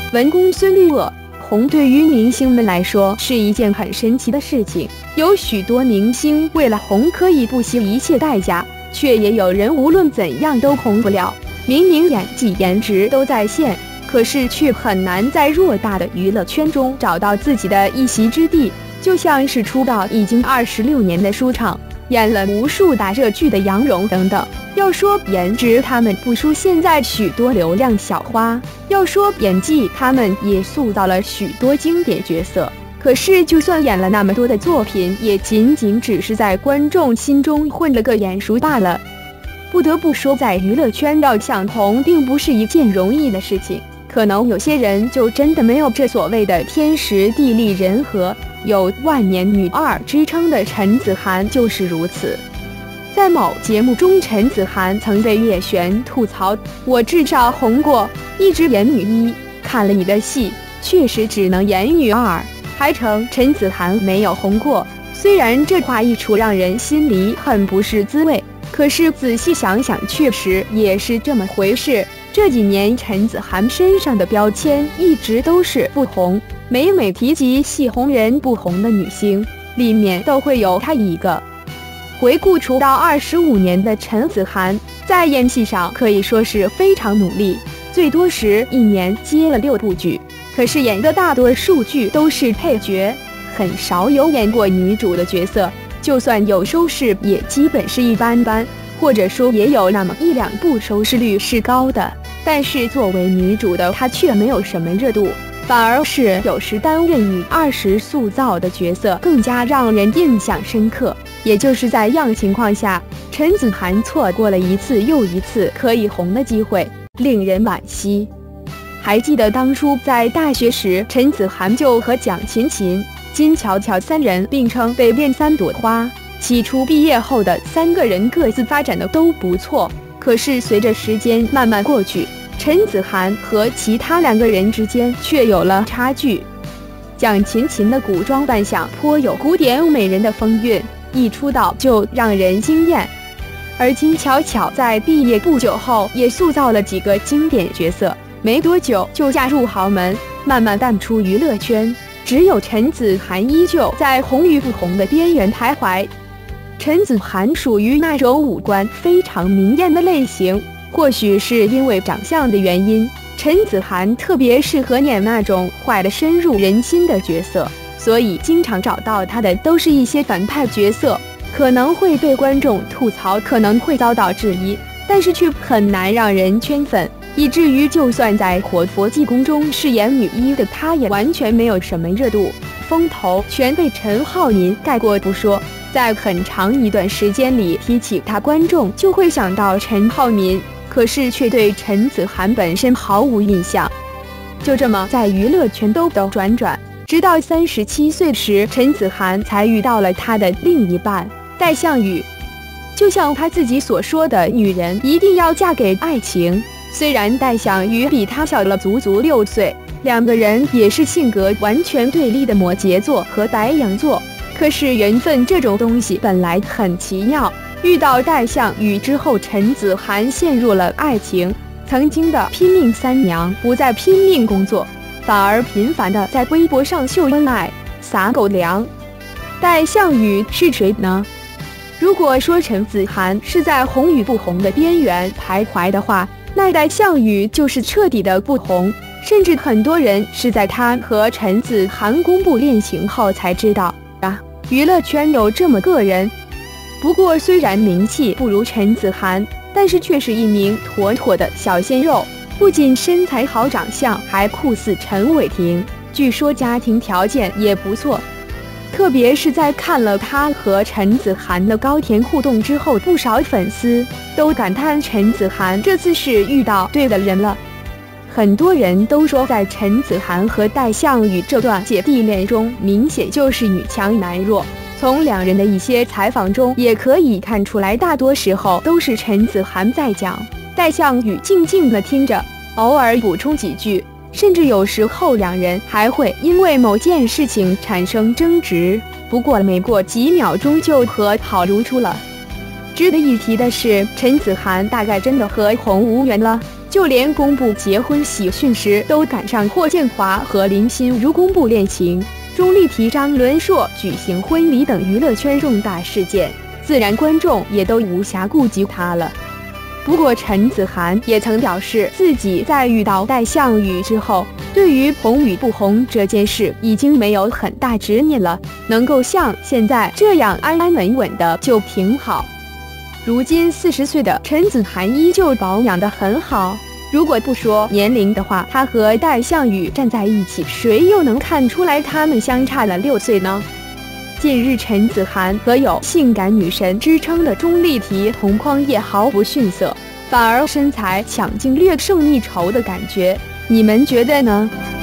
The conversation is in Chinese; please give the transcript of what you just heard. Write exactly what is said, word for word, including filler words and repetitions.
文公孙绿萼红对于明星们来说是一件很神奇的事情，有许多明星为了红可以不惜一切代价，却也有人无论怎样都红不了。明明演技颜值都在线，可是却很难在偌大的娱乐圈中找到自己的一席之地。就像是出道已经二十六年的舒畅，演了无数大热剧的杨蓉等等。要说颜值，他们不输现在许多流量小花；要说演技，他们也塑造了许多经典角色。可是就算演了那么多的作品，也仅仅只是在观众心中混了个眼熟罢了。不得不说，在娱乐圈要想红并不是一件容易的事情，可能有些人就真的没有这所谓的天时地利人和。有万年女二之称的陈子涵就是如此。在某节目中，陈子涵曾被叶璇吐槽：“我至少红过，一直演女一，看了你的戏，确实只能演女二。”还称陈子涵没有红过。虽然这话一出，让人心里很不是滋味，可是仔细想想，确实也是这么回事。这几年陈子涵身上的标签一直都是不红，每每提及戏红人不红的女星，里面都会有她一个。回顾出道二十五年的陈子涵，在演戏上可以说是非常努力，最多时一年接了六部剧，可是演的大多数剧都是配角，很少有演过女主的角色，就算有收视也基本是一般般，或者说也有那么一两部收视率是高的。但是作为女主的她却没有什么热度，反而是有时担任女二时塑造的角色更加让人印象深刻。也就是在样情况下，陈子涵错过了一次又一次可以红的机会，令人惋惜。还记得当初在大学时，陈子涵就和蒋勤勤、金乔乔三人并称北电三朵花。起初毕业后的三个人各自发展的都不错，可是随着时间慢慢过去，陈子涵和其他两个人之间却有了差距。蒋勤勤的古装扮相颇有古典美人的风韵，一出道就让人惊艳，而金巧巧在毕业不久后也塑造了几个经典角色，没多久就嫁入豪门，慢慢淡出娱乐圈。只有陈子涵依旧在红与不红的边缘徘徊。陈子涵属于那种五官非常明艳的类型，或许是因为长相的原因，陈子涵特别适合演那种坏的深入人心的角色，所以经常找到他的都是一些反派角色，可能会被观众吐槽，可能会遭到质疑，但是却很难让人圈粉，以至于就算在《活佛济公》中饰演女一的她也完全没有什么热度，风头全被陈浩民盖过不说，在很长一段时间里提起他，观众就会想到陈浩民，可是却对陈子涵本身毫无印象。就这么在娱乐圈兜兜转转，直到三十七岁时，陈子涵才遇到了他的另一半戴相宇。就像他自己所说的，女人一定要嫁给爱情。虽然戴相宇比他小了足足六岁，两个人也是性格完全对立的摩羯座和白羊座，可是缘分这种东西本来很奇妙。遇到戴相宇之后，陈子涵陷入了爱情，曾经的拼命三娘不再拼命工作，反而频繁的在微博上秀恩爱撒狗粮。戴相宇是谁呢？如果说陈子涵是在红与不红的边缘徘徊的话，那戴相宇就是彻底的不红，甚至很多人是在他和陈子涵公布恋情后才知道啊，娱乐圈有这么个人。不过虽然名气不如陈子涵，但是却是一名妥妥的小鲜肉，不仅身材好，长相还酷似陈伟霆，据说家庭条件也不错。特别是在看了他和陈子涵的高甜互动之后，不少粉丝都感叹陈子涵这次是遇到对的人了。很多人都说，在陈子涵和戴相宇这段姐弟恋中，明显就是女强男弱。从两人的一些采访中也可以看出来，大多时候都是陈子涵在讲，戴相宇静静地听着，偶尔补充几句，甚至有时候两人还会因为某件事情产生争执，不过没过几秒钟就和好如初了。值得一提的是，陈子涵大概真的和红无缘了。 就连公布结婚喜讯时，都赶上霍建华和林心如公布恋情，钟丽缇、张伦硕举行婚礼等娱乐圈重大事件，自然观众也都无暇顾及他了。不过陈子涵也曾表示，自己在遇到戴相宇之后，对于红与不红这件事已经没有很大执念了，能够像现在这样安安稳稳的就挺好。如今四十岁的陈子涵依旧保养得很好，如果不说年龄的话，他和戴相宇站在一起，谁又能看出来他们相差了六岁呢？近日陈子涵和有性感女神之称的钟丽缇同框也毫不逊色，反而身材抢镜略胜一筹的感觉，你们觉得呢？